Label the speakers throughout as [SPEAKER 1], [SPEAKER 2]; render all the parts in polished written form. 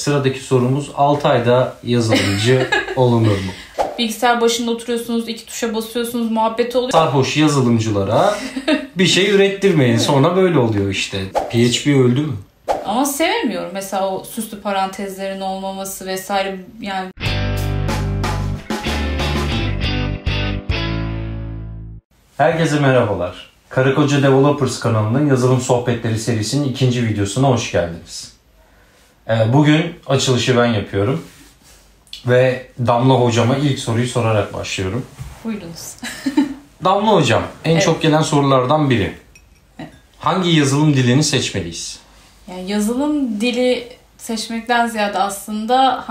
[SPEAKER 1] Sıradaki sorumuz 6 ayda yazılımcı olunur mu?
[SPEAKER 2] Bilgisayar başında oturuyorsunuz, 2 tuşa basıyorsunuz, muhabbet oluyor.
[SPEAKER 1] Sarhoş yazılımcılara bir şey ürettirmeyin. Sonra böyle oluyor işte. PHP öldü mü?
[SPEAKER 2] Ama sevemiyorum. Mesela o süslü parantezlerin olmaması vesaire yani.
[SPEAKER 1] Herkese merhabalar. Karı Koca Developers kanalının yazılım sohbetleri serisinin 2. videosuna hoş geldiniz. Bugün açılışı ben yapıyorum. Ve Damla hocama ilk soruyu sorarak başlıyorum.
[SPEAKER 2] Buyurunuz.
[SPEAKER 1] Damla hocam, en çok gelen sorulardan biri.
[SPEAKER 2] Evet.
[SPEAKER 1] Hangi yazılım dilini seçmeliyiz?
[SPEAKER 2] Yani yazılım dili seçmekten ziyade aslında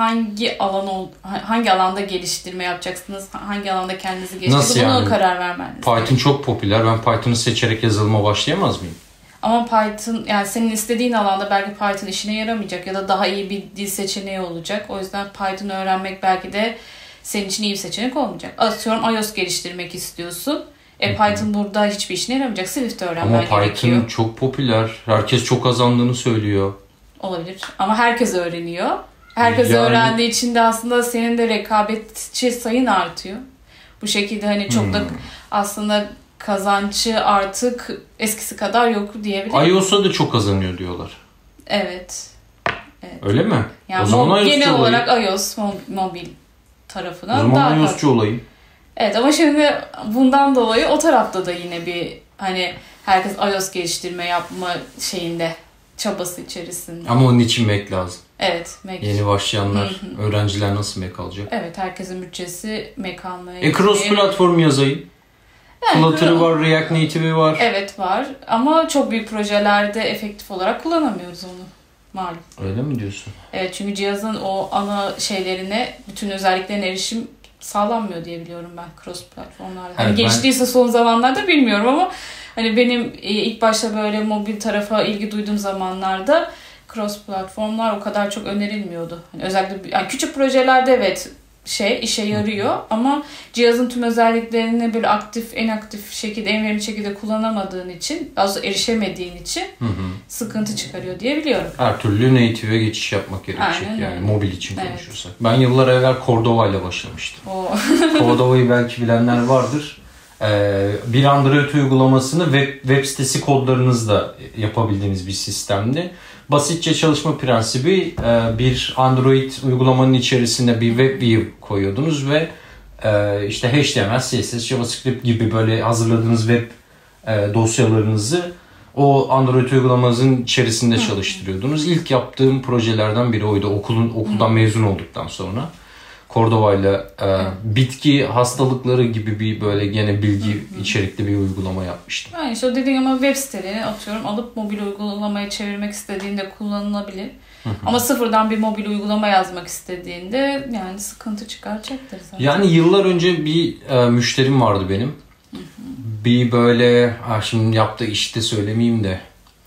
[SPEAKER 2] hangi alanda geliştirme yapacaksınız, hangi alanda kendinizi geliştirmek, buna karar vermeniz.
[SPEAKER 1] Python çok popüler. Ben Python'ı seçerek yazılıma başlayamaz mıyım?
[SPEAKER 2] Ama Python, yani senin istediğin alanda belki Python işine yaramayacak ya da daha iyi bir dil seçeneği olacak. O yüzden Python öğrenmek belki de senin için iyi bir seçenek olmayacak. Atıyorum iOS geliştirmek istiyorsun. Python burada hiçbir işine yaramayacak. Swift öğrenmen gerekiyor.
[SPEAKER 1] Ama Python çok popüler. Herkes çok kazandığını söylüyor.
[SPEAKER 2] Olabilir. Ama herkes öğreniyor. Herkes öğrendiği için de aslında senin de rekabetçi sayın artıyor. Bu şekilde hani çok da aslında kazancı artık eskisi kadar yok diyebilirim.
[SPEAKER 1] iOS'a da çok kazanıyor diyorlar.
[SPEAKER 2] Evet.
[SPEAKER 1] Öyle mi?
[SPEAKER 2] Yani
[SPEAKER 1] o zaman
[SPEAKER 2] genel olarak iOS mobil tarafına
[SPEAKER 1] daha fazla. O zaman iOS'cu olayım.
[SPEAKER 2] Evet, ama şimdi bundan dolayı o tarafta da yine bir hani herkes iOS geliştirme yapma şeyinde, çabası içerisinde.
[SPEAKER 1] Ama onun için Mac lazım.
[SPEAKER 2] Evet, Mac.
[SPEAKER 1] Yeni başlayanlar, öğrenciler nasıl Mac alacak?
[SPEAKER 2] Evet, herkesin bütçesi Mac almaya.
[SPEAKER 1] Cross platform yazayım. Yani Flutter'ı var, React Native'i var.
[SPEAKER 2] Evet var ama çok büyük projelerde efektif olarak kullanamıyoruz onu. Malum.
[SPEAKER 1] Öyle mi diyorsun?
[SPEAKER 2] Evet, çünkü cihazın o ana şeylerine, bütün özelliklerine erişim sağlanmıyor diye biliyorum ben cross platformlarda.
[SPEAKER 1] Evet,
[SPEAKER 2] hani geçtiyse son zamanlarda bilmiyorum ama hani benim ilk başta böyle mobil tarafa ilgi duyduğum zamanlarda cross platformlar o kadar çok önerilmiyordu. Hani özellikle yani küçük projelerde evet işe yarıyor ama cihazın tüm özelliklerini böyle en aktif şekilde, en verimli şekilde kullanamadığın için, az erişemediğin için sıkıntı çıkarıyor diye biliyorum.
[SPEAKER 1] Her türlü native'e geçiş yapmak gerekecek.
[SPEAKER 2] Aynen,
[SPEAKER 1] yani mobil için konuşursak. Ben yıllar evvel Cordova ile başlamıştım. Cordova'yı belki bilenler vardır. Bir Android uygulamasını web sitesi kodlarınızla yapabildiğiniz bir sistemdi. Basitçe çalışma prensibi, bir Android uygulamanın içerisinde bir web view koyuyordunuz ve işte HTML, CSS, JavaScript gibi böyle hazırladığınız web dosyalarınızı o Android uygulamanızın içerisinde çalıştırıyordunuz. İlk yaptığım projelerden biri oydu okuldan mezun olduktan sonra. Cordova ile bitki hastalıkları gibi bir böyle gene bilgi içerikli bir uygulama yapmıştım.
[SPEAKER 2] Yani işte o dediğim ama web sitelerini atıyorum alıp mobil uygulamaya çevirmek istediğinde kullanılabilir. Ama sıfırdan bir mobil uygulama yazmak istediğinde yani sıkıntı çıkaracaktır zaten.
[SPEAKER 1] Yani yıllar önce bir müşterim vardı benim. Bir böyle şimdi yaptığı işte söylemeyeyim de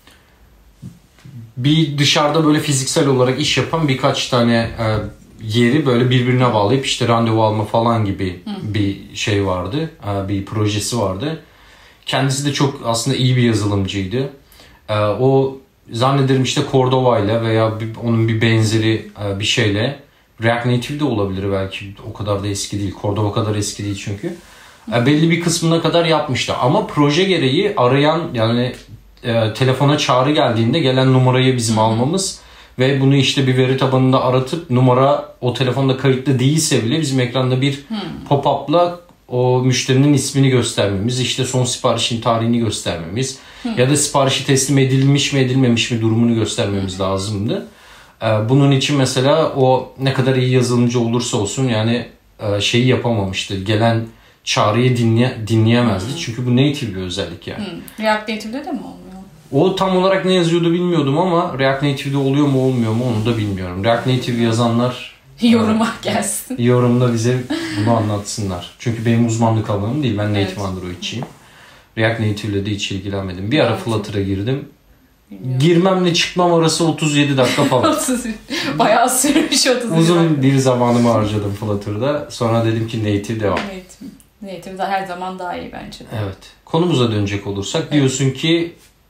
[SPEAKER 1] bir dışarıda böyle fiziksel olarak iş yapan birkaç tane yeri böyle birbirine bağlayıp işte randevu alma falan gibi bir şey vardı. Bir projesi vardı. Kendisi de çok aslında iyi bir yazılımcıydı. O zannederim işte Cordova ile veya onun bir benzeri bir şeyle, React Native de olabilir belki, o kadar da eski değil. Cordova kadar eski değil çünkü. Belli bir kısmına kadar yapmıştı. Ama proje gereği arayan yani telefona çağrı geldiğinde gelen numarayı bizim almamız ve bunu işte bir veri tabanında aratıp numara o telefonda kayıtlı değilse bile bizim ekranda bir pop-up'la o müşterinin ismini göstermemiz, işte son siparişin tarihini göstermemiz ya da siparişi teslim edilmiş mi edilmemiş mi durumunu göstermemiz lazımdı. Bunun için mesela o ne kadar iyi yazılımcı olursa olsun yani şeyi yapamamıştı. Gelen çağrıyı dinleyemezdi. Çünkü bu native bir özellik yani.
[SPEAKER 2] React Native'de de mi olmuyor?
[SPEAKER 1] O tam olarak ne yazıyordu bilmiyordum ama React Native'de oluyor mu olmuyor mu onu da bilmiyorum. React Native yazanlar
[SPEAKER 2] yoruma gelsin.
[SPEAKER 1] Yorumda bize bunu anlatsınlar. Çünkü benim uzmanlık alanım değil. Ben native Android'çiyim. React Native ile de hiç ilgilenmedim. Bir ara Flutter'a girdim. Bilmiyorum. Girmemle çıkmam arası 37 dakika falan.
[SPEAKER 2] Bayağı sürmüş 37
[SPEAKER 1] Uzun bir zamanımı harcadım Flutter'da. Sonra dedim ki native devam.
[SPEAKER 2] Native de her zaman daha iyi bence de.
[SPEAKER 1] Evet. Konumuza dönecek olursak diyorsun ki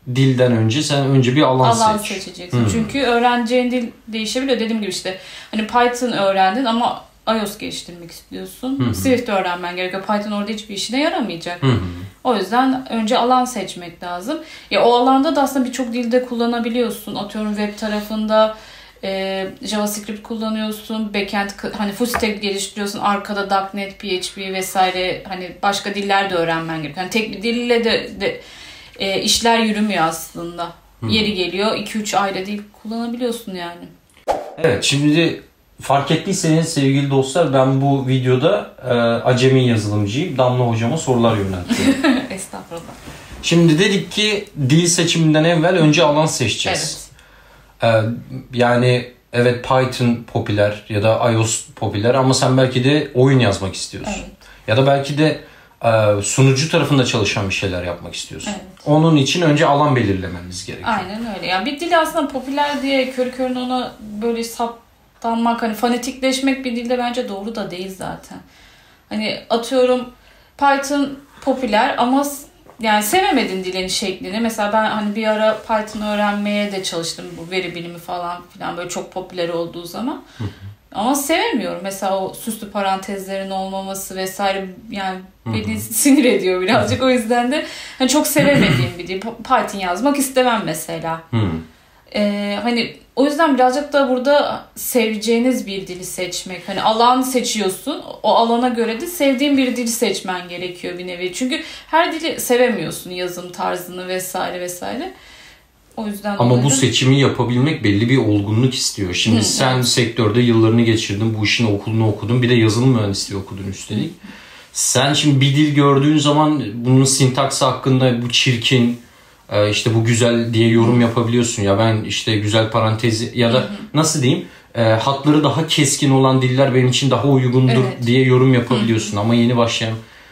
[SPEAKER 1] dilden önce sen önce bir alan seç.
[SPEAKER 2] Seçeceksin. Çünkü öğreneceğin dil değişebiliyor. Dediğim gibi işte hani Python öğrendin ama iOS geliştirmek istiyorsun. Swift öğrenmen gerekiyor. Python orada hiçbir işine yaramayacak. O yüzden önce alan seçmek lazım. Ya o alanda da aslında birçok dilde kullanabiliyorsun. Atıyorum web tarafında JavaScript kullanıyorsun. Backend hani full stack geliştiriyorsun. Arkada .NET, PHP vesaire hani başka diller de öğrenmen gerekiyor. Yani tek bir dille de işler yürümüyor aslında. Yeri geliyor 2-3 ayrı dil kullanabiliyorsun yani.
[SPEAKER 1] Evet, şimdi fark ettiyseniz sevgili dostlar, ben bu videoda acemi yazılımcıyım. Damla hocama sorular yöneltiyorum.
[SPEAKER 2] Estağfurullah.
[SPEAKER 1] Şimdi dedik ki dil seçiminden evvel önce alan seçeceğiz. Yani evet, Python popüler ya da iOS popüler ama sen belki de oyun yazmak istiyorsun.
[SPEAKER 2] Evet.
[SPEAKER 1] Ya da belki de sunucu tarafında çalışan bir şeyler yapmak istiyorsun.
[SPEAKER 2] Evet.
[SPEAKER 1] Onun için önce alan belirlememiz gerekiyor.
[SPEAKER 2] Aynen öyle. Yani bir dil aslında popüler diye körü körüne ona böyle saptanmak, hani fanatikleşmek bir dilde bence doğru da değil zaten. Hani atıyorum Python popüler ama yani sevemedin dilin şeklini. Mesela ben hani bir ara Python öğrenmeye de çalıştım, bu veri bilimi falan filan böyle çok popüler olduğu zaman. Ama sevemiyorum. Mesela o süslü parantezlerin olmaması vesaire yani beni sinir ediyor birazcık. O yüzden de hani çok sevemediğim bir dil. Python yazmak istemem mesela. Hani o yüzden birazcık da burada seveceğiniz bir dili seçmek. Hani alan seçiyorsun. O alana göre de sevdiğin bir dili seçmen gerekiyor bir nevi. Çünkü her dili sevemiyorsun, yazım tarzını vesaire vesaire. O yüzden
[SPEAKER 1] ama bu seçimi yapabilmek belli bir olgunluk istiyor. Şimdi sen sektörde yıllarını geçirdin, bu işin okulunu okudun, bir de yazılım mühendisliği okudun üstelik. Sen şimdi bir dil gördüğün zaman bunun sintaksı hakkında bu çirkin, işte bu güzel diye yorum yapabiliyorsun. Ya ben işte güzel parantez ya da nasıl diyeyim, hatları daha keskin olan diller benim için daha uygundur diye yorum yapabiliyorsun. Ama yeni başlayan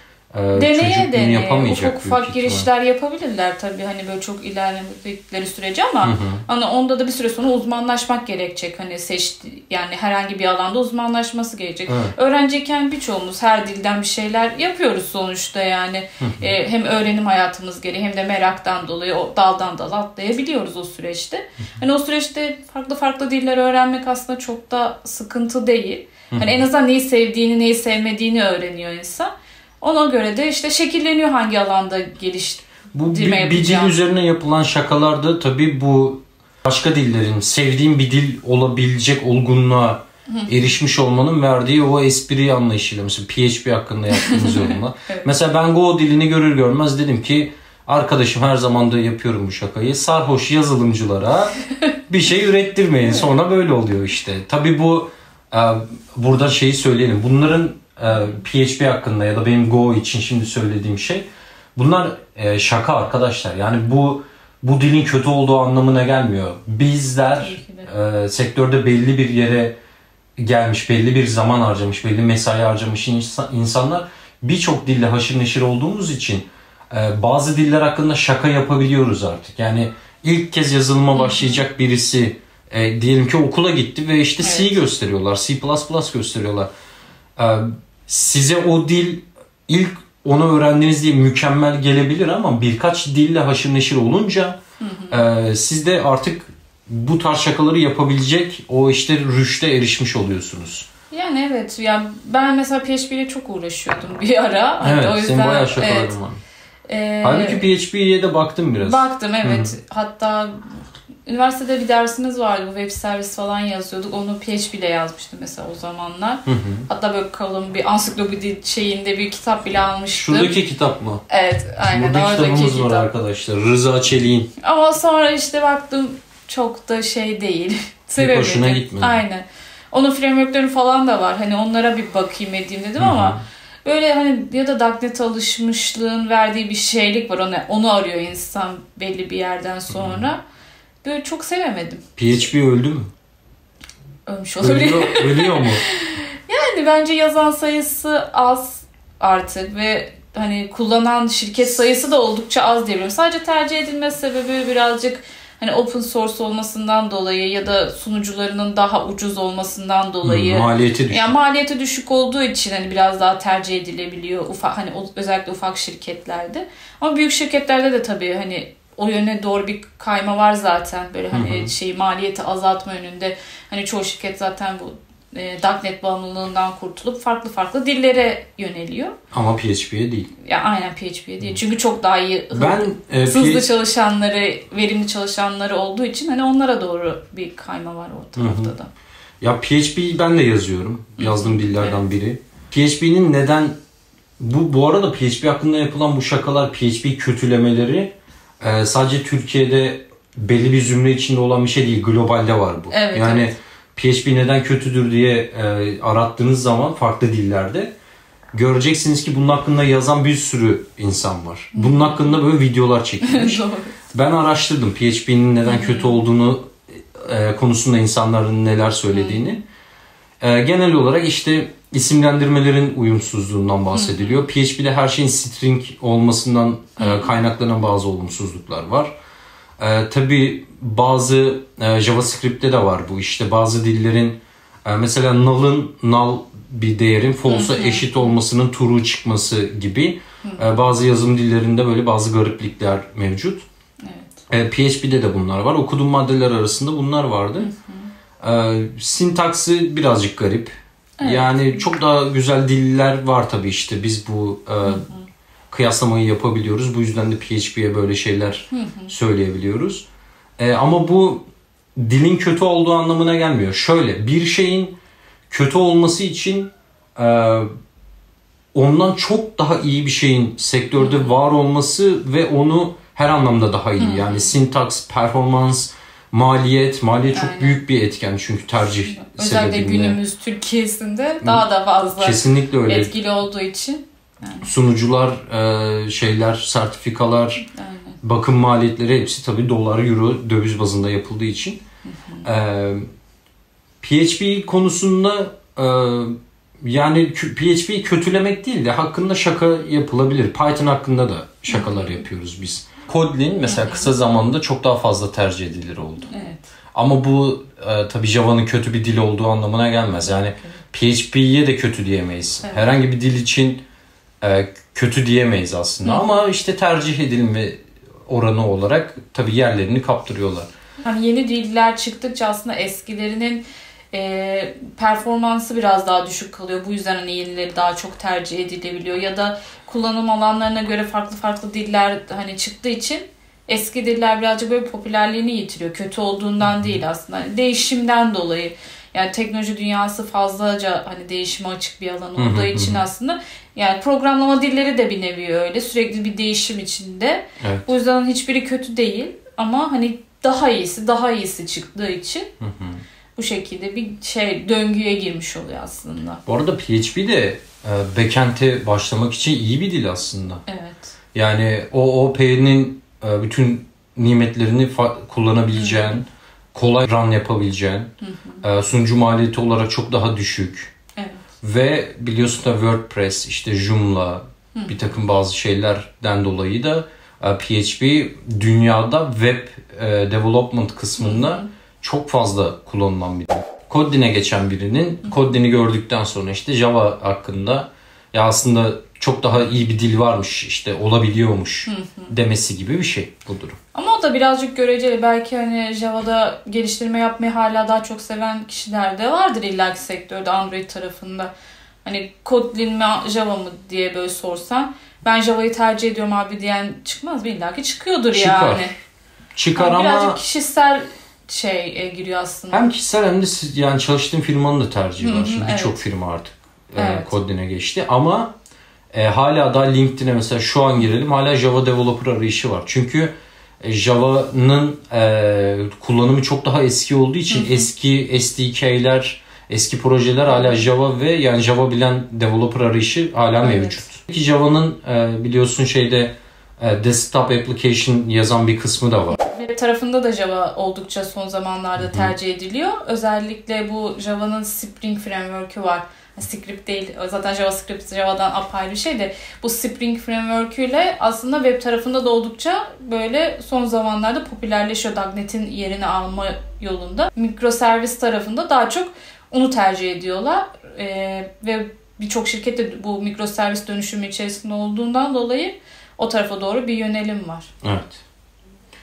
[SPEAKER 1] çocuk bunu yapamayacak.
[SPEAKER 2] Ufak girişler yapabilirler tabii, hani böyle çok ilerlemedikleri sürece ama hani onda da bir süre sonra uzmanlaşmak gerekecek. Hani yani herhangi bir alanda uzmanlaşması gerekecek. Öğrenciyken birçoğumuz her dilden bir şeyler yapıyoruz sonuçta yani. Hem öğrenim hayatımız gereği hem de meraktan dolayı o daldan dala atlayabiliyoruz o süreçte. Hani o süreçte farklı diller öğrenmek aslında çok da sıkıntı değil. Hani en azından neyi sevdiğini, neyi sevmediğini öğreniyor insan. Ona göre de işte şekilleniyor hangi alanda geliştirme yapacağım.
[SPEAKER 1] Bir dil üzerine yapılan şakalarda tabii bu başka dillerin sevdiğim bir dil olabilecek olgunluğa erişmiş olmanın verdiği o espri anlayışıyla, mesela PHP hakkında yaptığımız yorumla. Evet. Mesela ben Go dilini görür görmez dedim ki arkadaşım, her zaman da yapıyorum bu şakayı, sarhoş yazılımcılara bir şey ürettirmeyin, sonra böyle oluyor işte. Tabii bu burada şeyi söyleyelim, bunların PHP hakkında ya da benim Go için şimdi söylediğim şey, bunlar şaka arkadaşlar. Yani bu dilin kötü olduğu anlamına gelmiyor. Bizler sektörde belli bir yere gelmiş, belli bir zaman harcamış, belli mesai harcamış insanlar birçok dille haşır neşir olduğumuz için bazı diller hakkında şaka yapabiliyoruz artık. Yani ilk kez yazılıma başlayacak birisi diyelim ki okula gitti ve işte C gösteriyorlar, C++ gösteriyorlar. Size o dil ilk onu öğrendiğiniz diye mükemmel gelebilir ama birkaç dille haşır neşir olunca siz de artık bu tarz şakaları yapabilecek o işte rüşte erişmiş oluyorsunuz.
[SPEAKER 2] Yani evet, yani ben mesela PHP ile çok uğraşıyordum bir ara.
[SPEAKER 1] Evet,
[SPEAKER 2] o yüzden,
[SPEAKER 1] senin bayağı şakaların var. Halbuki PHP'ye de baktım biraz.
[SPEAKER 2] Baktım evet. Hatta üniversitede bir dersimiz vardı. Bu web servis falan yazıyorduk. Onu PHP ile yazmıştım mesela o zamanlar. Hatta böyle kalın bir ansiklopedi şeyinde bir kitap bile almıştım.
[SPEAKER 1] Şuradaki kitap mı?
[SPEAKER 2] Evet, aynen.
[SPEAKER 1] Burada kitabımız var arkadaşlar. Rıza Çelik'in.
[SPEAKER 2] Ama sonra işte baktım çok da şey değil.
[SPEAKER 1] Sevemedim. Hoşuna gitmedi.
[SPEAKER 2] Aynen. Onun framework'leri falan da var. Hani onlara bir bakayım edeyim dedim ama böyle hani ya da .NET alışmışlığın verdiği bir şeylik var. Onu arıyor insan belli bir yerden sonra. Böyle çok sevemedim.
[SPEAKER 1] PHP öldü mü?
[SPEAKER 2] Ölmüş olabilir.
[SPEAKER 1] Ölüyor mu?
[SPEAKER 2] Yani bence yazan sayısı az artık ve hani kullanan şirket sayısı da oldukça az diyebilirim. Sadece tercih edilme sebebi birazcık hani open source olmasından dolayı ya da sunucularının daha ucuz olmasından dolayı.
[SPEAKER 1] Maliyeti düşük.
[SPEAKER 2] Yani maliyeti düşük olduğu için hani biraz daha tercih edilebiliyor. Hani özellikle ufak şirketlerde. Ama büyük şirketlerde de tabii hani o yöne doğru bir kayma var zaten. Böyle hani maliyeti azaltma yönünde. Hani çoğu şirket zaten bu .NET bağımlılığından kurtulup farklı dillere yöneliyor.
[SPEAKER 1] Ama PHP'ye değil.
[SPEAKER 2] Ya aynen PHP'ye değil. Çünkü çok daha iyi hızlı çalışanları, verimli çalışanları olduğu için hani onlara doğru bir kayma var o tarafta da.
[SPEAKER 1] Ya PHP'yi ben de yazıyorum. Yazdığım dillerden biri. PHP'nin neden bu arada PHP hakkında yapılan bu şakalar, PHP kötülemeleri sadece Türkiye'de belli bir zümre içinde olan bir şey değil. Globalde var bu.
[SPEAKER 2] Evet,
[SPEAKER 1] yani
[SPEAKER 2] evet.
[SPEAKER 1] PHP neden kötüdür diye arattığınız zaman farklı dillerde göreceksiniz ki bunun hakkında yazan bir sürü insan var. Bunun hakkında böyle videolar çekilmiş. Ben araştırdım PHP'nin neden kötü olduğunu konusunda insanların neler söylediğini. Genel olarak işte isimlendirmelerin uyumsuzluğundan bahsediliyor. PHP'de her şeyin string olmasından kaynaklanan bazı olumsuzluklar var. Tabii bazı JavaScript'te de var bu. İşte bazı dillerin mesela null bir değerin false'a eşit olmasının true çıkması gibi bazı yazım dillerinde böyle bazı gariplikler mevcut. Evet. PHP'de de bunlar var. Okuduğum maddeler arasında bunlar vardı. Sintaksi birazcık garip. Evet. Yani çok daha güzel diller var tabii işte. Biz bu kıyaslamayı yapabiliyoruz. Bu yüzden de PHP'ye böyle şeyler söyleyebiliyoruz. Ama bu dilin kötü olduğu anlamına gelmiyor. Şöyle, bir şeyin kötü olması için ondan çok daha iyi bir şeyin sektörde var olması ve onu her anlamda daha iyi. Yani sintaks, performans, maliyet çok büyük bir etken çünkü tercih sebebiyle.
[SPEAKER 2] Özellikle günümüz Türkiye'sinde daha da fazla
[SPEAKER 1] kesinlikle öyle.
[SPEAKER 2] Etkili olduğu için.
[SPEAKER 1] Yani. Sunucular, sertifikalar, bakım maliyetleri hepsi tabii dolar, euro, döviz bazında yapıldığı için. PHP konusunda yani PHP'yi kötülemek değil de hakkında şaka yapılabilir. Python hakkında da şakalar yapıyoruz biz. Kotlin mesela kısa zamanda çok daha fazla tercih edilir oldu.
[SPEAKER 2] Evet.
[SPEAKER 1] Ama bu tabii Java'nın kötü bir dil olduğu anlamına gelmez. Yani PHP'ye de kötü diyemeyiz. Evet. Herhangi bir dil için kötü diyemeyiz aslında. Ama işte tercih edilme oranı olarak tabii yerlerini kaptırıyorlar.
[SPEAKER 2] Hani yeni diller çıktıkça aslında eskilerinin performansı biraz daha düşük kalıyor. Bu yüzden hani yenileri daha çok tercih edilebiliyor. Ya da kullanım alanlarına göre farklı diller hani çıktığı için eski diller birazcık böyle popülerliğini yitiriyor. Kötü olduğundan değil aslında. Hani değişimden dolayı. Yani teknoloji dünyası fazlaca hani değişime açık bir alan olduğu için aslında yani programlama dilleri de bir nevi öyle. Sürekli bir değişim içinde.
[SPEAKER 1] Evet.
[SPEAKER 2] Bu yüzden hiçbiri kötü değil ama hani daha iyisi çıktığı için bu şekilde bir döngüye girmiş oluyor aslında.
[SPEAKER 1] Bu arada PHP de backend'e başlamak için iyi bir dil aslında.
[SPEAKER 2] Evet.
[SPEAKER 1] Yani OOP'nin bütün nimetlerini kullanabileceğin, kolay run yapabileceğin, sunucu maliyeti olarak çok daha düşük.
[SPEAKER 2] Evet.
[SPEAKER 1] Ve biliyorsun da WordPress, işte Joomla, bir takım bazı şeylerden dolayı da PHP dünyada web development kısmında çok fazla kullanılan bir dil. Kotlin'e geçen birinin Kotlin'i gördükten sonra işte Java hakkında ya aslında çok daha iyi bir dil varmış, işte olabiliyormuş demesi gibi bir şey bu durum.
[SPEAKER 2] Ama o da birazcık göreceli. Belki hani Java'da geliştirme yapmayı hala daha çok seven kişiler de vardır illaki sektörde, Android tarafında. Hani Kotlin mi Java mı diye böyle sorsan ben Java'yı tercih ediyorum abi diyen çıkmaz mı? İllaki çıkıyordur yani.
[SPEAKER 1] Çıkar
[SPEAKER 2] yani
[SPEAKER 1] ama
[SPEAKER 2] birazcık kişisel giriyor aslında.
[SPEAKER 1] Hem kişisel hem de yani çalıştığım firmanın da tercihi var. Şimdi birçok firma artık Kotlin'e geçti ama hala da LinkedIn'e mesela şu an girelim, hala Java developer arayışı var. Çünkü Java'nın kullanımı çok daha eski olduğu için eski SDK'ler, eski projeler hala Java ve yani Java bilen developer arayışı hala mevcut. Ki Java'nın biliyorsun desktop application yazan bir kısmı da var.
[SPEAKER 2] Web tarafında da Java oldukça son zamanlarda tercih ediliyor. Özellikle bu Java'nın Spring Framework'ü var. Script değil. Zaten JavaScript Java'dan apayrı bir şey de bu Spring Framework'üyle aslında web tarafında da oldukça böyle son zamanlarda popülerleşiyor. .NET'in yerini alma yolunda. Mikroservis tarafında daha çok onu tercih ediyorlar. Ve birçok şirket de bu mikroservis dönüşümü içerisinde olduğundan dolayı o tarafa doğru bir yönelim var.
[SPEAKER 1] Evet.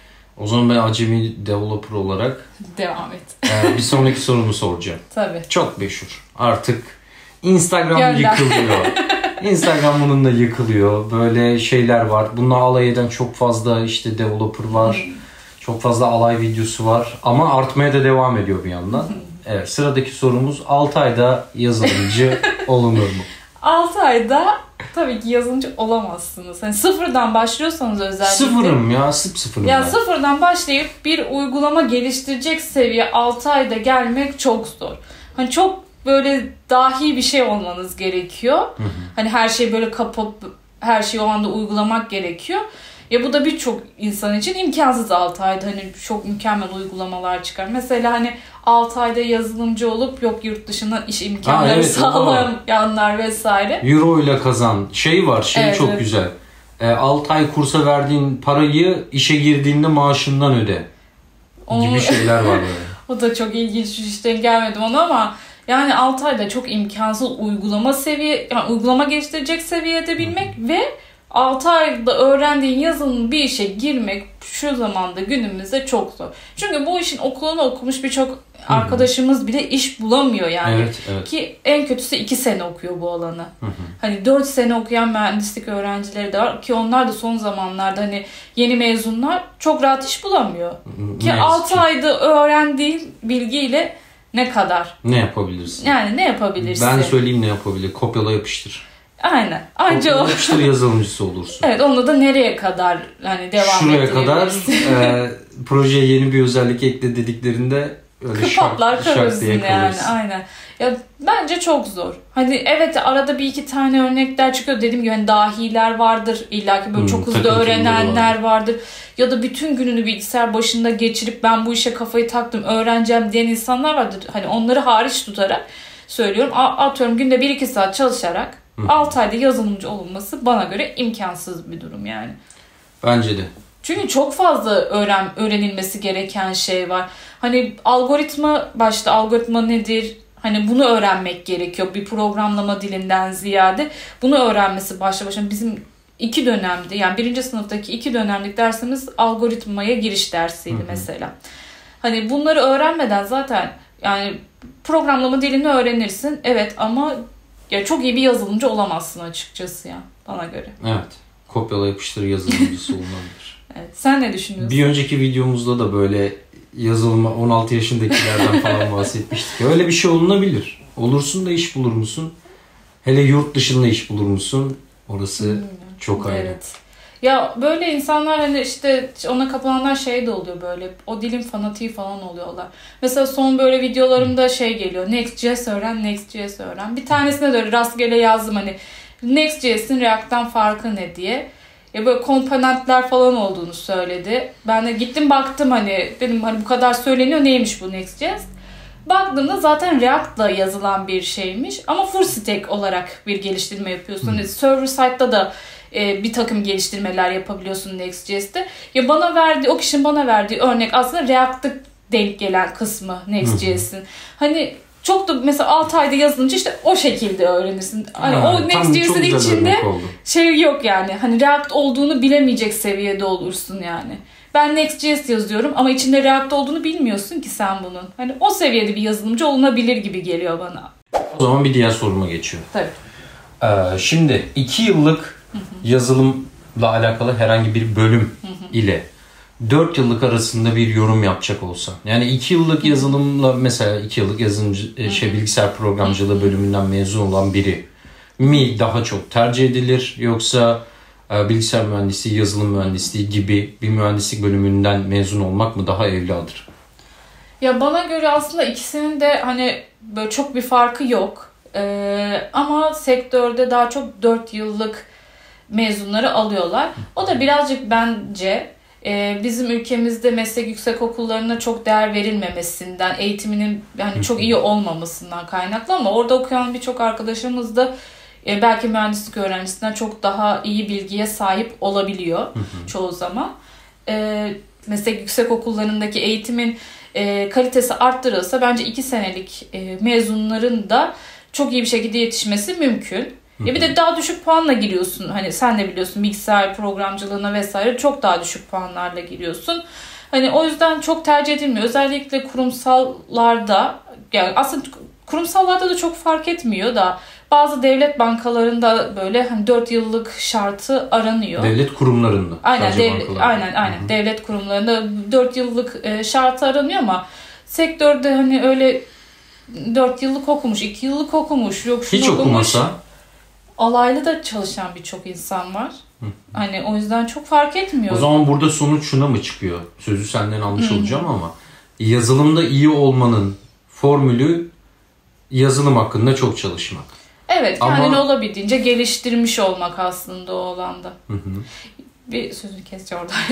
[SPEAKER 1] O zaman ben acemi developer olarak
[SPEAKER 2] Devam et.
[SPEAKER 1] bir sonraki sorumu soracağım.
[SPEAKER 2] Tabii.
[SPEAKER 1] Çok meşhur. Artık Instagram
[SPEAKER 2] Gönder.
[SPEAKER 1] yıkılıyor. Instagram bununla yıkılıyor. Böyle şeyler var. Bununla alay eden çok fazla işte developer var. Çok fazla alay videosu var. Ama artmaya da devam ediyor bir yandan. Evet, sıradaki sorumuz 6 ayda yazılımcı olunur mu?
[SPEAKER 2] 6 ayda tabii ki yazılımcı olamazsınız. Hani sıfırdan başlıyorsanız özellikle.
[SPEAKER 1] Sıfırım ya, sıfırım
[SPEAKER 2] ya
[SPEAKER 1] ben.
[SPEAKER 2] Sıfırdan başlayıp bir uygulama geliştirecek seviye 6 ayda gelmek çok zor. Hani çok böyle dahi bir şey olmanız gerekiyor. Hani her şeyi böyle kapıp her şeyi o anda uygulamak gerekiyor. Ya bu da birçok insan için imkansız 6 ayda hani çok mükemmel uygulamalar çıkar. Mesela hani 6 ayda yazılımcı olup yok yurt dışından iş imkanları
[SPEAKER 1] evet,
[SPEAKER 2] sağlayanlar vesaire.
[SPEAKER 1] Euro ile kazan. Şey var,
[SPEAKER 2] Evet,
[SPEAKER 1] çok
[SPEAKER 2] evet.
[SPEAKER 1] güzel. 6 ay kursa verdiğin parayı işe girdiğinde maaşından öde. Gibi şeyler var böyle.
[SPEAKER 2] O da çok ilginç, hiç denk gelmedim ona ama yani 6 ayda çok imkansız uygulama geliştirecek seviyede bilmek ve 6 ayda öğrendiğin yazılımın bir işe girmek şu zamanda günümüzde çok zor. Çünkü bu işin okulunu okumuş birçok arkadaşımız bile iş bulamıyor yani.
[SPEAKER 1] Evet.
[SPEAKER 2] Ki en kötüsü 2 sene okuyor bu alanı. Hani 4 sene okuyan mühendislik öğrencileri de var ki onlar da son zamanlarda hani yeni mezunlar çok rahat iş bulamıyor. Ki 6 ayda öğrendiğin bilgiyle ne kadar?
[SPEAKER 1] Ne yapabilirsin?
[SPEAKER 2] Yani ne yapabilirsin?
[SPEAKER 1] Ben söyleyeyim ne yapabilir. Kopyala yapıştır.
[SPEAKER 2] Aynen. Anca o.
[SPEAKER 1] Yapıştır yazılımcısı olursun.
[SPEAKER 2] Evet, onunla da nereye kadar hani devam
[SPEAKER 1] şuraya kadar
[SPEAKER 2] ettirebilirsin.
[SPEAKER 1] projeye yeni bir özellik ekle dediklerinde öyle
[SPEAKER 2] Kırpatlar
[SPEAKER 1] şak diye
[SPEAKER 2] yani.
[SPEAKER 1] kalırsın.
[SPEAKER 2] Aynen. Ya bence çok zor. Hani evet arada bir iki tane örnekler çıkıyor. Dediğim gibi hani dahiler vardır. İlla ki böyle çok hızlı
[SPEAKER 1] takıntıları
[SPEAKER 2] öğrenenler vardır. Ya da bütün gününü bilgisayar başında geçirip ben bu işe kafayı taktım öğreneceğim diyen insanlar vardır. Hani onları hariç tutarak söylüyorum. Atıyorum günde 1-2 saat çalışarak 6 ayda yazılımcı olunması bana göre imkansız bir durum yani.
[SPEAKER 1] Bence de.
[SPEAKER 2] Çünkü çok fazla öğrenilmesi gereken şey var. Hani algoritma nedir? Hani bunu öğrenmek gerekiyor. Bir programlama dilinden ziyade bunu öğrenmesi başlı başına bizim 2 dönemdi. Yani 1. sınıftaki 2 dönemlik dersimiz algoritmaya giriş dersiydi mesela. Hani bunları öğrenmeden zaten yani programlama dilini öğrenirsin. Evet ama ya çok iyi bir yazılımcı olamazsın açıkçası ya bana göre.
[SPEAKER 1] Evet. Kopyala yapıştır yazılımcısı olunabilir.
[SPEAKER 2] Evet. Sen ne düşünüyorsun?
[SPEAKER 1] Bir önceki videomuzda da böyle yazılıma 16 yaşındakilerden falan bahsetmiştik. Öyle bir şey olunabilir. Olursun da iş bulur musun? Hele yurt dışında iş bulur musun? Orası çok ayrı.
[SPEAKER 2] Evet. Ya böyle insanlar hani işte ona kapananlar şey de oluyor böyle. O dilin fanatiği falan oluyorlar. Mesela son böyle videolarımda şey geliyor. Next.js öğren. Bir tanesine de rastgele yazdım hani Next.js'in React'tan farkı ne diye. Ya böyle komponentler falan olduğunu söyledi. Ben de gittim baktım hani dedim hani bu kadar söyleniyor neymiş bu Next.js? Baktığımda zaten React'la yazılan bir şeymiş ama full stack olarak bir geliştirme yapıyorsun. Hani server side'da da bir takım geliştirmeler yapabiliyorsun Next.js'te. Ya o kişinin bana verdiği örnek aslında React'ta denk gelen kısmı Next.js'in. Hani çok da mesela 6 ayda yazılınca işte o şekilde öğrenirsin. Hani o Next.js'in içinde şey yok yani. Hani React olduğunu bilemeyecek seviyede olursun yani. Ben Next.js yazıyorum ama içinde React olduğunu bilmiyorsun ki sen bunun. Hani o seviyede bir yazılımcı olunabilir gibi geliyor bana.
[SPEAKER 1] O zaman bir diğer soruma geçiyorum.
[SPEAKER 2] Tabii.
[SPEAKER 1] Şimdi 2 yıllık yazılımla alakalı herhangi bir bölüm ile 4 yıllık arasında bir yorum yapacak olsan. Yani 2 yıllık yazılımla mesela 2 yıllık bilgisayar programcılığı bölümünden mezun olan biri mi daha çok tercih edilir yoksa bilgisayar mühendisliği, yazılım mühendisliği gibi bir mühendislik bölümünden mezun olmak mı daha evladır?
[SPEAKER 2] Ya bana göre aslında ikisinin de hani böyle çok bir farkı yok. Ama sektörde daha çok 4 yıllık mezunları alıyorlar. O da birazcık bence bizim ülkemizde meslek yüksekokullarına çok değer verilmemesinden, eğitiminin yani çok iyi olmamasından kaynaklı ama orada okuyan birçok arkadaşımız da belki mühendislik öğrencisinden çok daha iyi bilgiye sahip olabiliyor çoğu zaman. Meslek yüksekokullarındaki eğitimin kalitesi arttırılsa bence 2 senelik mezunların da çok iyi bir şekilde yetişmesi mümkün. Bir de daha düşük puanla giriyorsun. Hani sen de biliyorsun bilgisayar programcılığına vesaire çok daha düşük puanlarla giriyorsun. Hani o yüzden çok tercih edilmiyor. Özellikle kurumsallarda, yani aslında kurumsallarda da çok fark etmiyor da bazı devlet bankalarında böyle hani 4 yıllık şartı aranıyor.
[SPEAKER 1] Devlet kurumlarında.
[SPEAKER 2] Aynen, aynen. Devlet kurumlarında 4 yıllık şartı aranıyor ama sektörde hani öyle 4 yıllık okumuş, 2 yıllık okumuş, yok şunu
[SPEAKER 1] hiç
[SPEAKER 2] okumuş.
[SPEAKER 1] okumasa.
[SPEAKER 2] Alaylı da çalışan birçok insan var. Hani o yüzden çok fark etmiyor.
[SPEAKER 1] O zaman burada sonuç şuna mı çıkıyor? Sözü senden almış olacağım ama yazılımda iyi olmanın formülü yazılım hakkında çok çalışmak.
[SPEAKER 2] Evet, kendini olabildiğince geliştirmiş olmak aslında o alanda. Bir sözünü keseceğim orada.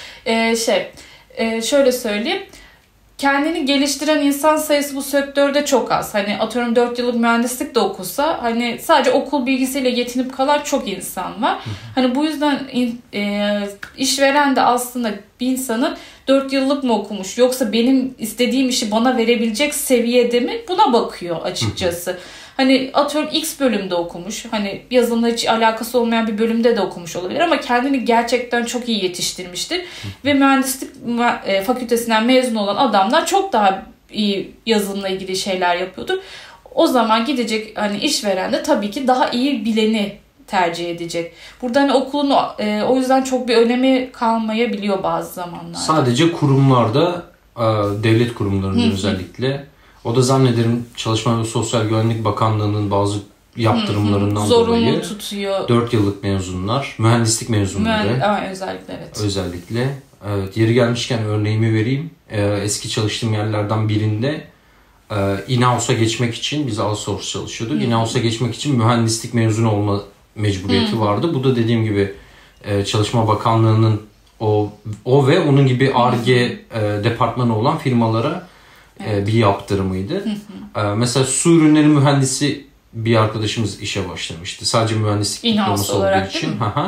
[SPEAKER 1] Tabii.
[SPEAKER 2] Şöyle söyleyeyim. Kendini geliştiren insan sayısı bu sektörde çok az. Hani atıyorum 4 yıllık mühendislik de okusa hani sadece okul bilgisiyle yetinip kalan çok insan var. Hani bu yüzden işveren de aslında bir insanın 4 yıllık mı okumuş yoksa benim istediğim işi bana verebilecek seviyede mi, buna bakıyor açıkçası. Hani atıyorum X bölümde okumuş. Hani yazılımla hiç alakası olmayan bir bölümde de okumuş olabilir ama kendini gerçekten çok iyi yetiştirmiştir. Ve mühendislik fakültesinden mezun olan adamlar çok daha iyi yazılımla ilgili şeyler yapıyordur. O zaman gidecek hani işveren de tabii ki daha iyi bileni tercih edecek. Burada hani okulun o yüzden çok bir önemi kalmayabiliyor bazı zamanlarda.
[SPEAKER 1] Sadece kurumlarda, devlet kurumlarında özellikle. O da zannederim Çalışma ve Sosyal Güvenlik Bakanlığı'nın bazı yaptırımlarından
[SPEAKER 2] zorunlu
[SPEAKER 1] dolayı
[SPEAKER 2] tutuyor.
[SPEAKER 1] 4 yıllık mezunlar, mühendislik mezunları.
[SPEAKER 2] Özellikle evet.
[SPEAKER 1] Özellikle. Evet, yeri gelmişken örneğimi vereyim. Eski çalıştığım yerlerden birinde in-house'a geçmek için, biz outsource çalışıyorduk. In-house'a geçmek için mühendislik mezunu olma mecburiyeti vardı. Bu da dediğim gibi Çalışma Bakanlığı'nın o ve onun gibi Ar-Ge departmanı olan firmalara bir yaptırımıydı. Mesela su ürünleri mühendisi bir arkadaşımız işe başlamıştı. Sadece mühendislik diploması olduğu için.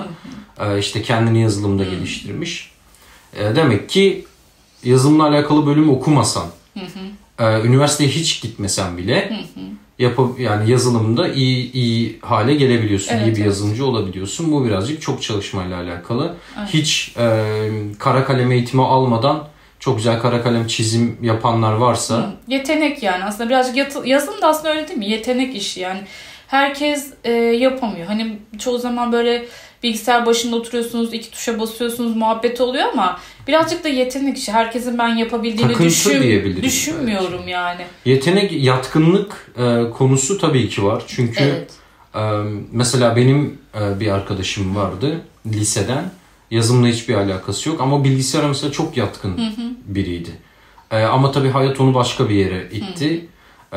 [SPEAKER 1] İşte kendini yazılımda geliştirmiş. Demek ki yazılımla alakalı bölüm okumasan, üniversiteye hiç gitmesen bile yani yazılımda iyi hale gelebiliyorsun. İyi bir yazılımcı olabiliyorsun. Bu birazcık çok çalışmayla alakalı. Hiç kara kalem eğitimi almadan çok güzel kara kalem çizim yapanlar varsa.
[SPEAKER 2] Yetenek yani aslında birazcık yazılım da aslında öyle değil mi? Yetenek işi yani. Herkes yapamıyor. Hani çoğu zaman böyle bilgisayar başında oturuyorsunuz, 2 tuşa basıyorsunuz, muhabbet oluyor ama birazcık da yetenek işi. Herkesin ben yapabildiğini düşünmüyorum belki. Yani.
[SPEAKER 1] Yetenek, yatkınlık konusu tabii ki var. Çünkü mesela benim bir arkadaşım vardı liseden. Yazılımla hiçbir alakası yok ama bilgisayara mesela çok yatkın biriydi. Ama tabii hayat onu başka bir yere itti.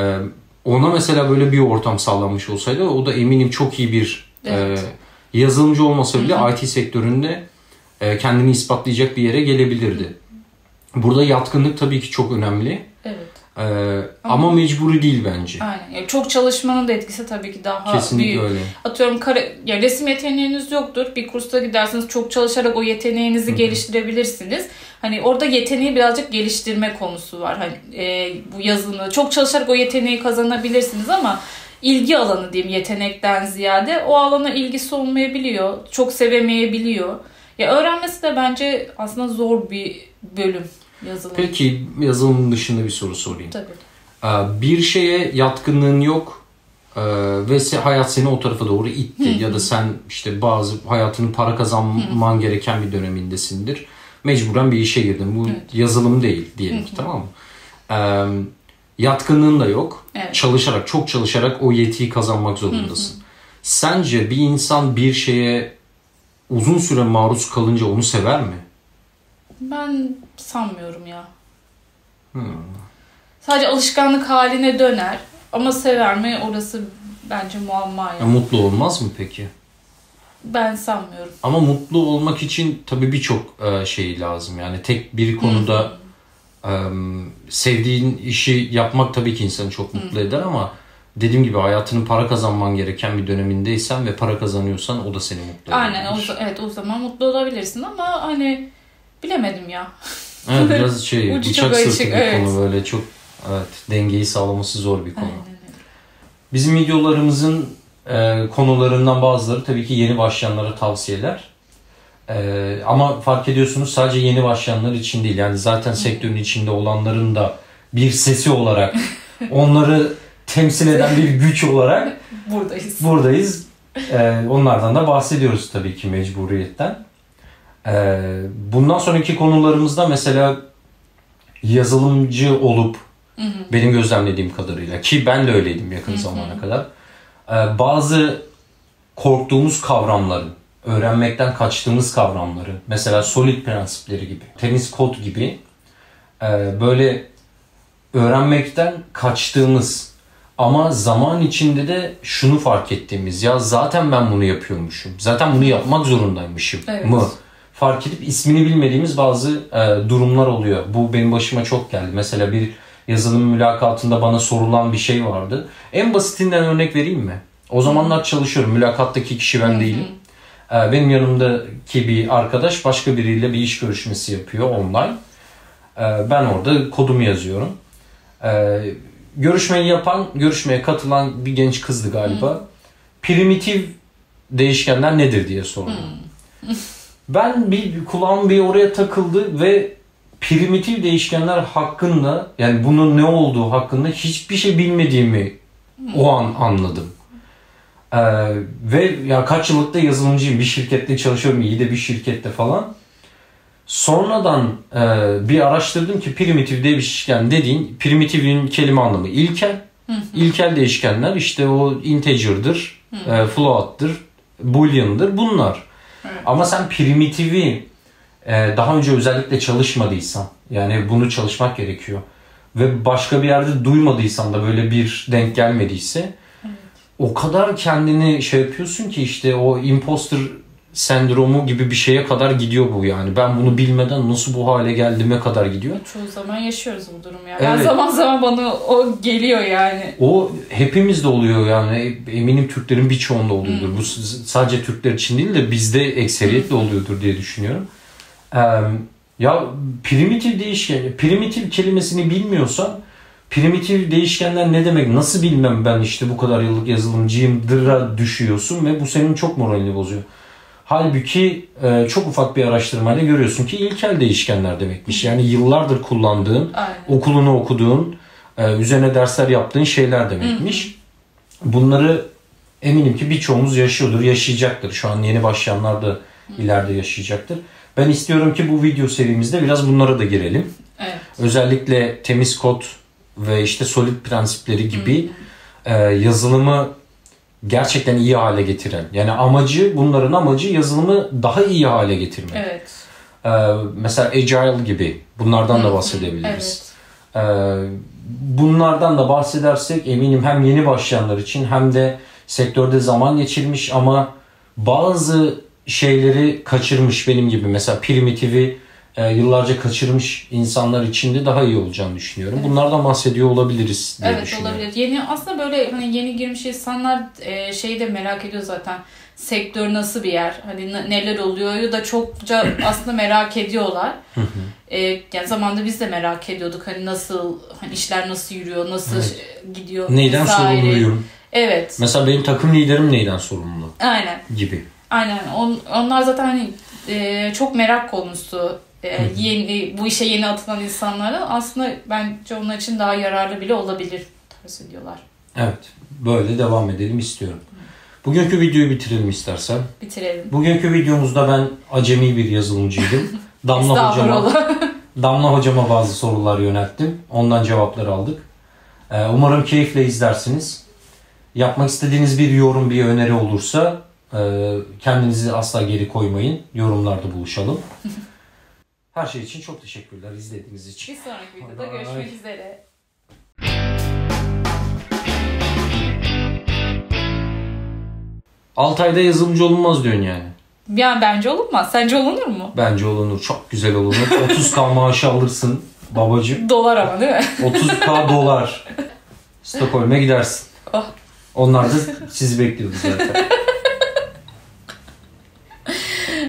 [SPEAKER 1] Ona mesela böyle bir ortam sağlanmış olsaydı o da eminim çok iyi bir yazılımcı olmasa bile IT sektöründe kendini ispatlayacak bir yere gelebilirdi. Burada yatkınlık tabii ki çok önemli. Ama mecburi değil bence.
[SPEAKER 2] Aynen. Yani çok çalışmanın da etkisi tabii ki daha
[SPEAKER 1] kesinlikle
[SPEAKER 2] büyük.
[SPEAKER 1] Öyle.
[SPEAKER 2] Atıyorum resim yeteneğiniz yoktur. Bir kursa gidersiniz, çok çalışarak o yeteneğinizi geliştirebilirsiniz. Hani orada yeteneği birazcık geliştirme konusu var. Hani bu yazılımda çok çalışarak o yeteneği kazanabilirsiniz ama ilgi alanı diyeyim yetenekten ziyade o alana ilgisi olmayabiliyor. Çok sevemeyebiliyor. Ya öğrenmesi de bence aslında zor bir bölüm. Yazılım.
[SPEAKER 1] Peki yazılım dışında bir soru sorayım.
[SPEAKER 2] Tabii.
[SPEAKER 1] Bir şeye yatkınlığın yok ve hayat seni o tarafa doğru itti ya da sen işte bazı hayatının para kazanman gereken bir dönemindesindir. Mecburen bir işe girdin. Bu yazılım değil diyelim ki, tamam mı? Yatkınlığın da yok.
[SPEAKER 2] Evet.
[SPEAKER 1] Çok çalışarak o yetiyi kazanmak zorundasın. Sence bir insan bir şeye uzun süre maruz kalınca onu sever mi?
[SPEAKER 2] Ben sanmıyorum ya. Sadece alışkanlık haline döner. Ama sever mi orası bence muamma ya.
[SPEAKER 1] Mutlu olmaz mı peki?
[SPEAKER 2] Ben sanmıyorum.
[SPEAKER 1] Ama mutlu olmak için tabii birçok şey lazım. Yani tek bir konuda sevdiğin işi yapmak tabii ki insanı çok mutlu eder ama dediğim gibi hayatının para kazanman gereken bir dönemindeysen ve para kazanıyorsan o da seni mutlu eder.
[SPEAKER 2] Aynen o zaman mutlu olabilirsin ama hani bilemedim ya.
[SPEAKER 1] Evet, biraz bıçak sırtı bir konu böyle çok dengeyi sağlaması zor bir konu.
[SPEAKER 2] Aynen.
[SPEAKER 1] Bizim videolarımızın konularından bazıları tabii ki yeni başlayanlara tavsiyeler. Ama fark ediyorsunuz sadece yeni başlayanlar için değil. Yani zaten sektörün içinde olanların da bir sesi olarak, onları temsil eden bir güç olarak buradayız. Onlardan da bahsediyoruz tabii ki mecburiyetten. Bundan sonraki konularımızda mesela yazılımcı olup benim gözlemlediğim kadarıyla, ki ben de öyleydim yakın zamana kadar, bazı korktuğumuz kavramların, öğrenmekten kaçtığımız kavramları, mesela solid prensipleri gibi, temiz kod gibi böyle öğrenmekten kaçtığımız ama zaman içinde de şunu fark ettiğimiz, ya zaten ben bunu yapıyormuşum, zaten bunu yapmak zorundaymışım mı fark edip ismini bilmediğimiz bazı durumlar oluyor. Bu benim başıma çok geldi. Mesela bir yazılım mülakatında bana sorulan bir şey vardı. En basitinden örnek vereyim mi? O zamanlar çalışıyorum. Mülakattaki kişi ben değilim. Benim yanımdaki bir arkadaş başka biriyle bir iş görüşmesi yapıyor online. Ben orada kodumu yazıyorum. Görüşmeye katılan bir genç kızdı galiba. Primitif değişkenler nedir diye sordu. Ben kulağım bir oraya takıldı ve primitif değişkenler hakkında, yani bunun ne olduğu hakkında hiçbir şey bilmediğimi o an anladım. Ve ya kaç yıllık da yazılımcıyım, bir şirkette çalışıyorum, iyi de bir şirkette falan. Sonradan bir araştırdım ki primitif değişken dediğin, primitifin kelime anlamı ilkel. İlkel değişkenler işte o integer'dır, float'tır, boolean'dır bunlar. Ama sen primitivi daha önce özellikle çalışmadıysan, yani bunu çalışmak gerekiyor ve başka bir yerde duymadıysan da böyle bir denk gelmediyse o kadar kendini şey yapıyorsun ki işte o imposter sendromu gibi bir şeye kadar gidiyor bu yani. Ben bunu bilmeden nasıl bu hale geldiğime kadar gidiyor.
[SPEAKER 2] Çoğu zaman yaşıyoruz bu durum ya.
[SPEAKER 1] Evet.
[SPEAKER 2] Ben zaman zaman bana o geliyor yani.
[SPEAKER 1] O hepimizde oluyor yani. Eminim Türklerin birçoğunda oluyordur. Bu sadece Türkler için değil de bizde ekseriyetle oluyordur diye düşünüyorum. Ya primitif değişken, primitif kelimesini bilmiyorsan primitif değişkenler ne demek, nasıl bilmem ben işte bu kadar yıllık yazılımcıyımdır'a düşüyorsun ve bu senin çok moralini bozuyor. Halbuki çok ufak bir araştırmayla görüyorsun ki ilkel değişkenler demekmiş. Yani yıllardır kullandığın, okulunu okuduğun, üzerine dersler yaptığın şeyler demekmiş. Bunları eminim ki birçoğumuz yaşıyordur, yaşayacaktır. Şu an yeni başlayanlar da ileride yaşayacaktır. Ben istiyorum ki bu video serimizde biraz bunlara da girelim.
[SPEAKER 2] Evet.
[SPEAKER 1] Özellikle temiz kod ve işte solid prensipleri gibi yazılımı gerçekten iyi hale getiren. Yani bunların amacı yazılımı daha iyi hale getirmek.
[SPEAKER 2] Evet.
[SPEAKER 1] Mesela Agile gibi bunlardan da bahsedebiliriz. Bunlardan da bahsedersek eminim hem yeni başlayanlar için hem de sektörde zaman geçirmiş ama bazı şeyleri kaçırmış benim gibi, mesela primitivi yıllarca kaçırmış insanlar için de daha iyi olacağını düşünüyorum. Evet. Bunlardan bahsediyor olabiliriz diye düşünüyorum.
[SPEAKER 2] Evet, olabilir. Aslında böyle hani yeni girmiş insanlar şeyi de merak ediyor zaten. Sektör nasıl bir yer? Hani neler oluyor da çokça aslında merak ediyorlar. Yani zamanında biz de merak ediyorduk. Hani nasıl, hani işler nasıl yürüyor, nasıl gidiyor.
[SPEAKER 1] Neyden sorumluyum?
[SPEAKER 2] Evet.
[SPEAKER 1] Mesela benim takım liderim neyden sorumlu?
[SPEAKER 2] Aynen.
[SPEAKER 1] Gibi.
[SPEAKER 2] Aynen. Onlar zaten hani çok merak konusu. Bu işe yeni atılan insanlara aslında bence onlar için daha yararlı bile olabilir tarz ediyorlar.
[SPEAKER 1] Evet. Böyle devam edelim istiyorum. Bugünkü videoyu bitirelim istersen.
[SPEAKER 2] Bitirelim.
[SPEAKER 1] Bugünkü videomuzda ben acemi bir yazılımcıydım. Damla hocama bazı sorular yönelttim. Ondan cevaplar aldık. Umarım keyifle izlersiniz. Yapmak istediğiniz bir yorum, bir öneri olursa kendinizi asla geri koymayın. Yorumlarda buluşalım. Her şey için çok teşekkürler izlediğiniz için.
[SPEAKER 2] Bir sonraki videoda görüşmek üzere.
[SPEAKER 1] Altay'da yazılımcı olunmaz diyorsun yani.
[SPEAKER 2] Yani bence olunmaz. Sence olunur mu?
[SPEAKER 1] Bence olunur. Çok güzel olunur. 30k maaşı alırsın babacığım.
[SPEAKER 2] Dolar ama değil mi?
[SPEAKER 1] 30k dolar. Stockholm'e gidersin.
[SPEAKER 2] Oh.
[SPEAKER 1] Onlar da sizi bekliyordu zaten.